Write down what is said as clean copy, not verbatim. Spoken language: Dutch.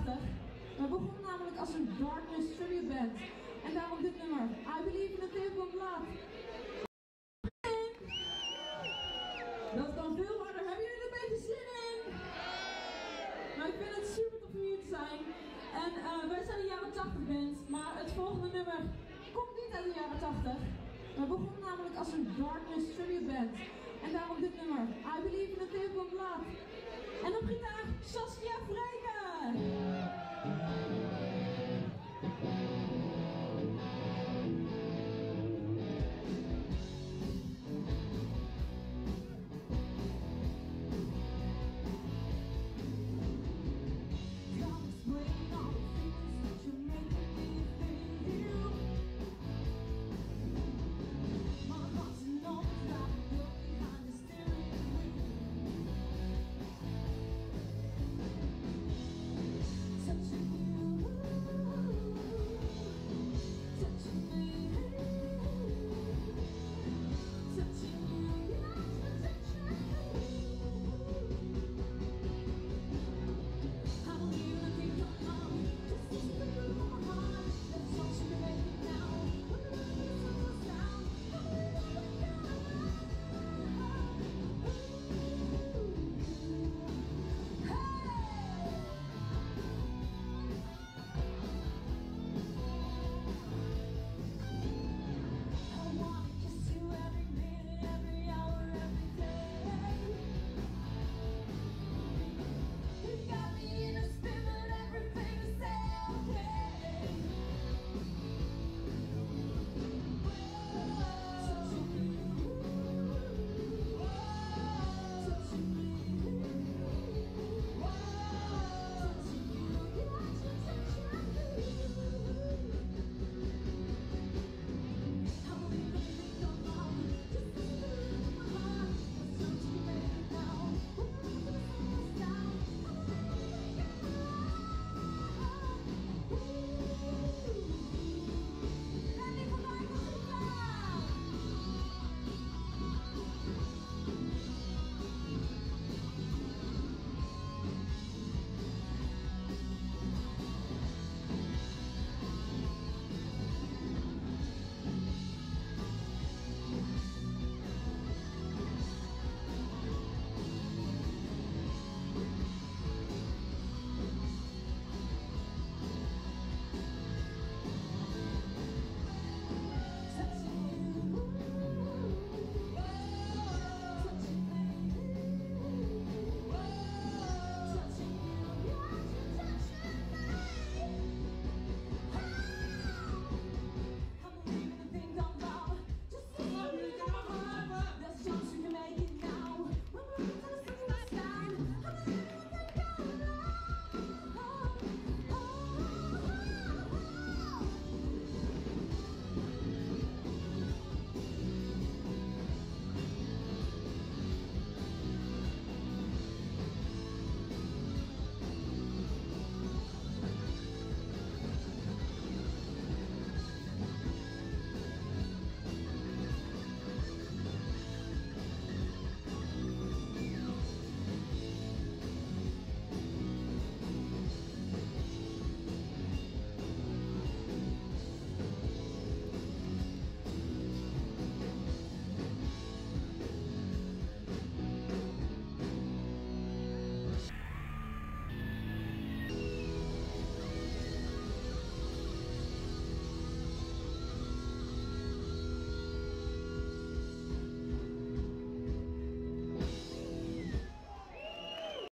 80. We begonnen namelijk als een Darkness tribute band. En daarom dit nummer, I Believe in a Table of Love. Dat kan veel harder. Hebben jullie er een beetje zin in? Nou, ik vind het super tof om hier te zijn. En wij zijn een jaren 80 band, maar het volgende nummer komt niet uit de jaren 80. We begonnen namelijk als een Darkness tribute band. En daarom dit nummer, I Believe in a Table of Love. En op gitaar, Saskia Vreken.